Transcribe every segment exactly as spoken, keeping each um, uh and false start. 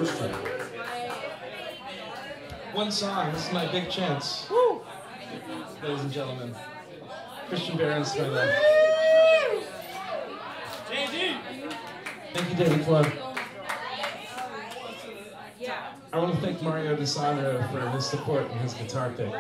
One song. This is my big chance. Woo! Ladies and gentlemen. Christian Behrens to my left. J D! Thank you, David Club. I want to thank Mario DeSandro for his support and his guitar pick.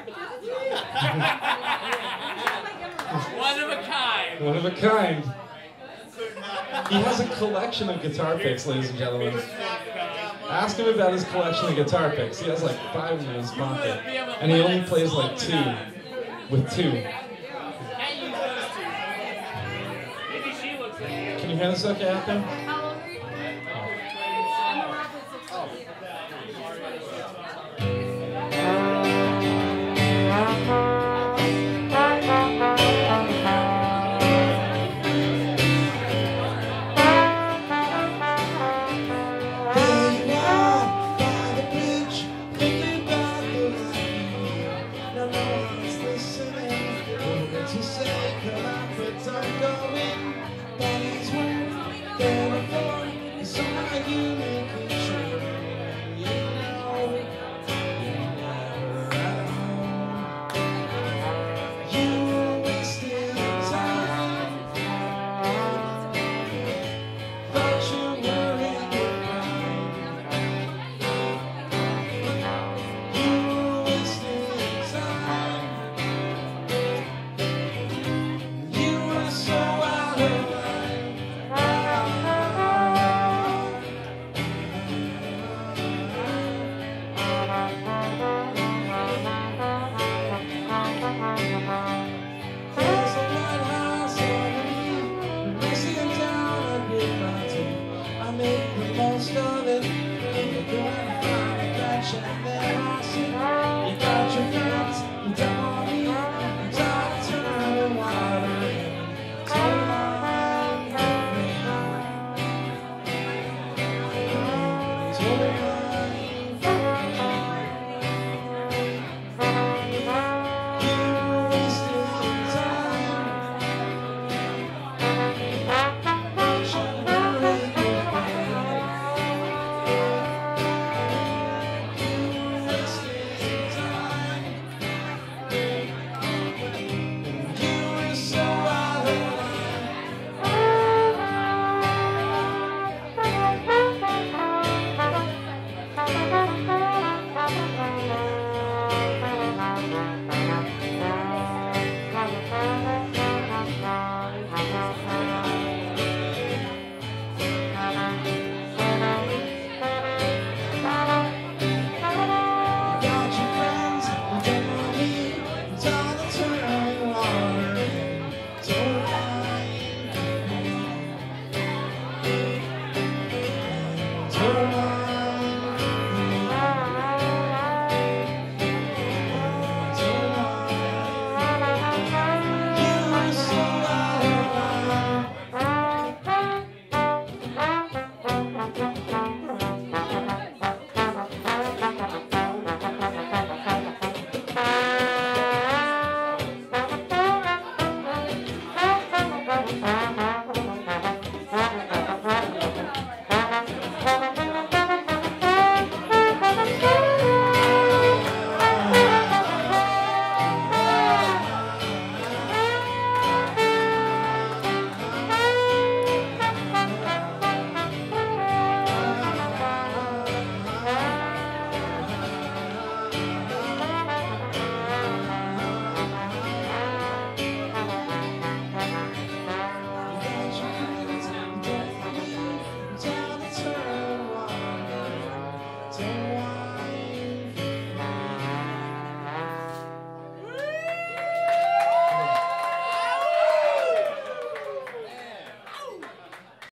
One of a kind. One of a kind. He has a collection of guitar picks, ladies and gentlemen. Ask him about his collection of guitar picks. He has like five in his pocket. And he only plays like two. With two. Can you hear this okay out there? Yeah.